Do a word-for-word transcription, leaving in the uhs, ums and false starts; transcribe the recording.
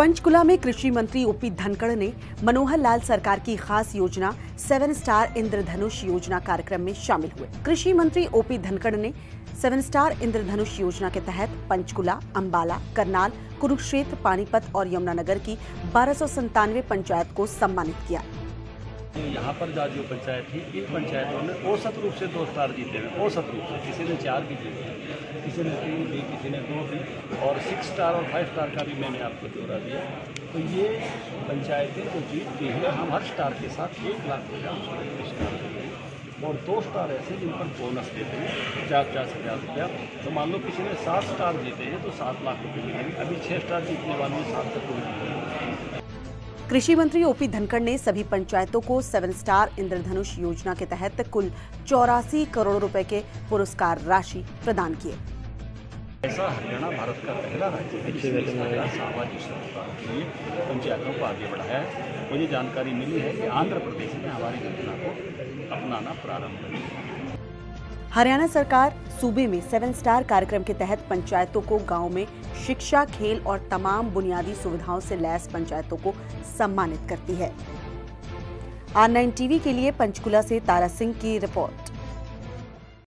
पंचकुला में कृषि मंत्री ओपी धनखड़ ने मनोहर लाल सरकार की खास योजना सेवन स्टार इंद्रधनुष योजना कार्यक्रम में शामिल हुए। कृषि मंत्री ओपी धनखड़ ने सेवन स्टार इंद्रधनुष योजना के तहत पंचकुला, अंबाला, करनाल, कुरुक्षेत्र, पानीपत और यमुनानगर की बारह सौ संतानवे पंचायत को सम्मानित किया। यहाँ पर जो पंचायत थी, इन पंचायतों ने औसत रूप से दो स्टार जीते हैं। औसत रूप से किसी ने चार भी जीते, किसी ने तीन भी, किसी ने दो भी, और सिक्स स्टार और फाइव स्टार का भी मैंने आपको ब्यौरा दिया। तो ये पंचायतें जो जीतती हैं, हम हर स्टार के साथ एक लाख रुपये हम स्टार देते हैं, और दो स्टार ऐसे जिन पर बोनस देते हैं पचास पचास हज़ार रुपया। तो मान लो किसी ने सात स्टार जीते हैं तो सात लाख रुपये मिलेंगे। अभी छः स्टार जीतने वाले सात तक को। कृषि मंत्री ओपी धनखड़ ने सभी पंचायतों को सेवन स्टार इंद्रधनुष योजना के तहत कुल चौरासी करोड़ रुपए के पुरस्कार राशि प्रदान किए। ऐसा हरियाणा भारत का पहला राज्य है जिसने सामाजिक सुरक्षा के लिए पंचायतों को आगे बढ़ाया है। मुझे जानकारी मिली है कि आंध्र प्रदेश ने हमारी योजना को अपनाना प्रारंभ किया। हरियाणा सरकार सूबे में सेवन स्टार कार्यक्रम के तहत पंचायतों को गांव में शिक्षा, खेल और तमाम बुनियादी सुविधाओं से लैस पंचायतों को सम्मानित करती है। आर नाइन टीवी के लिए पंचकुला से तारा सिंह की रिपोर्ट।